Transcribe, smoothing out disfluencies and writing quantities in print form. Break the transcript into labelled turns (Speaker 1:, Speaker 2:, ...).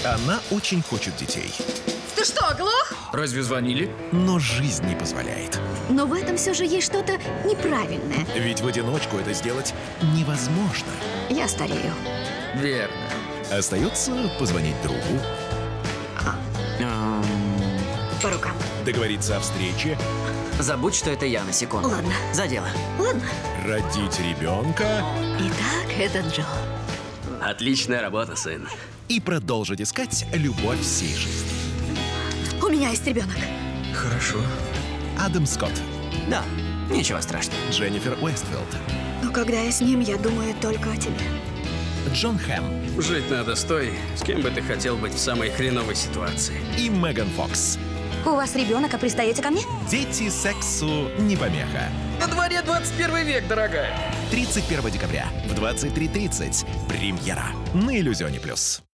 Speaker 1: Она очень хочет детей,
Speaker 2: Ты что, оглох?
Speaker 3: Разве звонили?
Speaker 1: но жизнь не позволяет.
Speaker 4: Но в этом все же есть что-то неправильное.
Speaker 1: Ведь в одиночку это сделать невозможно.
Speaker 4: Я старею.
Speaker 3: Верно.
Speaker 1: Остается позвонить другу,
Speaker 4: По рукам.
Speaker 1: договориться о встрече,
Speaker 5: Забудь, что это я на секунду.
Speaker 4: Ладно.
Speaker 5: За дело.
Speaker 4: Ладно.
Speaker 1: родить ребенка
Speaker 4: Итак, это Джо.
Speaker 5: Отличная работа, сын.
Speaker 1: и продолжить искать любовь всей жизни.
Speaker 4: У меня есть ребенок.
Speaker 3: Хорошо.
Speaker 1: Адам Скотт,
Speaker 5: Да, ничего страшного.
Speaker 1: Дженнифер Уэстфилд,
Speaker 4: Но когда я с ним, я думаю только о тебе.
Speaker 1: Джон Хэм
Speaker 6: Жить надо с той, с кем бы ты хотел быть в самой хреновой ситуации.
Speaker 1: и Меган Фокс.
Speaker 4: У вас ребенок, а пристаете ко мне?
Speaker 1: Дети сексу не помеха.
Speaker 6: На дворе 21 век, дорогая.
Speaker 1: 31 декабря в 23:30. Премьера на Иллюзионе+.